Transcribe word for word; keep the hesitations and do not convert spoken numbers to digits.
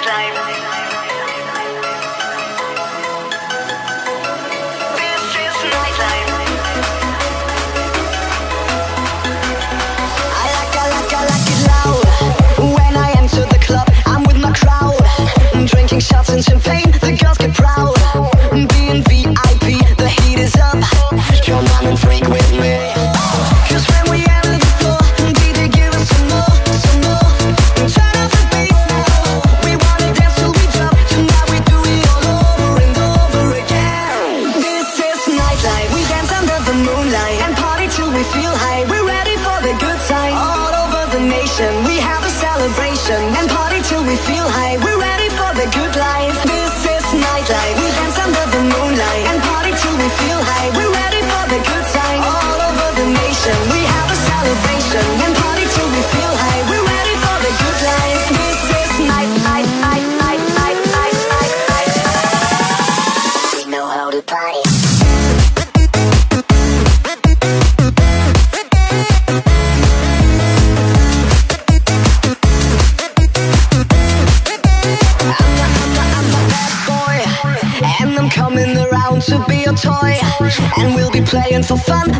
nightlife. This is nightlife. I like, I like, I like it loud. When I enter the club, I'm with my crowd. Drinking shots and champagne, the girls get proud. Being V I P, the heat is up. Come on and freak with me. Cause when we enter the floor, D J give us some more, some more. Turn up the bass now. We wanna dance till we drop. Tonight we do it all over and over again. This is nightlife. We dance under the moonlight and party till we feel high. We're ready for the good time. All over the nation, we have a celebration and party till we feel high. We're ready for the good life. This is nightlife. We dance under the moonlight and party till we feel high. We're ready for the good time. All over the nation, we have a celebration and party till we feel high. We're ready for the good life. This is night, night, night, night, night, night, night, night. We know how to party. Coming around to be a toy, and we'll be playing for fun